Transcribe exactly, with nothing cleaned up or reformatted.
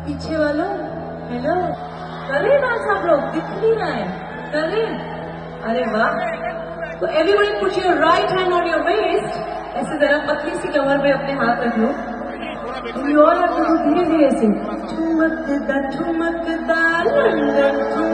पीछे वालों हेलो, करे ना सब लोग, दिख नहीं रहा है, करे? अरे वाह। तो everybody put your right hand on your waist, ऐसे जरा पतली सी कमर पे अपने हाथ रख लो। You all have to do धीरे धीरे से, ठुमकदा ठुमकदा लंदन